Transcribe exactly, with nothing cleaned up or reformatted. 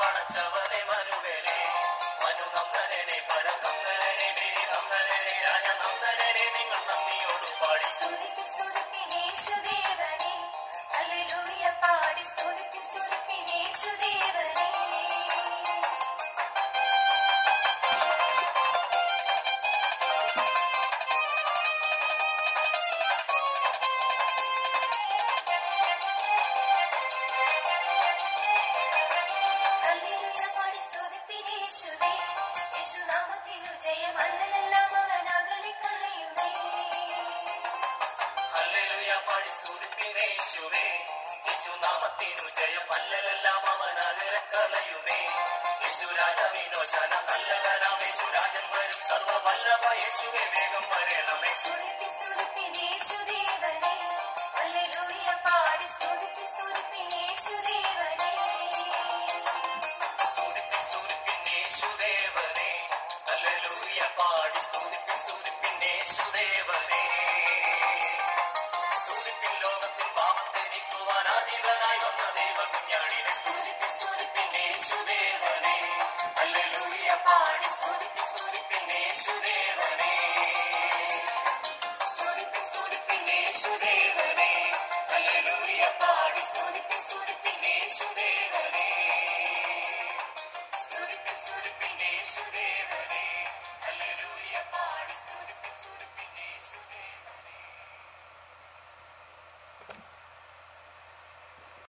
പടച്ചവനെ മനുവനെ മനു നന്ദനെ പരനന്ദനെ പേരി നന്ദനെ രാജനന്ദനെ നിങ്ങൾ നന്ദിയോട് പാടി സ്തുതിപ്പിൻ സ്തുതിപ്പിൻ യേശുദേവനെ ഹല്ലേലൂയ പാടി സ്തുതിപ്പിൻ സ്തുതിപ്പിൻ യേശുദേവനെ ഹല്ലേലൂയ പാടി സ്തുതിപ്പിൻ യേശുവേ യേശുനാമത്തിനു ജയം അല്ലലെല്ലാം അവൻ അകലെ കളയുമേ ഹല്ലേലൂയ പാടി സ്തുതിപ്പിൻ യേശുവേ യേശുനാമത്തിനു ജയം അല്ലലെല്ലാം അവൻ അകലെ കളയുമേ യേശു രാജാവിനോശാന നല്ലവനാം യേശു രാജൻ വരും സർവവല്ലഭ യേശുവേ വേഗം വരണമേ സ്തുതിപ്പിൻ സ്തുതിപ്പിൻ യേശുദേവനെ ഹല്ലേലൂയ പാടി സ്തുതിപ്പിൻ സ്തുതിപ്പിൻ യേശുദേവനെ സ്തുതിപ്പിൻ സ്തുതിപ്പിൻ യേശുദേവനെ ഹല്ലേലൂയ പാടി സ്തുതിപ്പിൻ സ്തുതിപ്പിൻ യേശുദേവനെ സ്തുതിപ്പിൻ ലോകത്തിൻ പാപത്തെ നീക്കുവാൻ ആദിവനായി വന്ന ദൈവകുഞ്ഞാടിനെ സ്തുതിപ്പിൻ സ്തുതിപ്പിൻ യേശുദേവനെ ഹല്ലേലൂയ പാടി സ്തുതിപ്പിൻ സ്തുതിപ്പിൻ യേശുദേവനെ സ്തുതിപ്പിൻ സ്തുതിപ്പിൻ യേശുദേവനെ ഹല്ലേലൂയ പാടി സ്തുതിപ്പിൻ സ്തുതിപ്പിൻ യേശുദേവനെ സ്തുതിപ്പിൻ സ്തുതിപ്പിൻ യേശുദേവനെ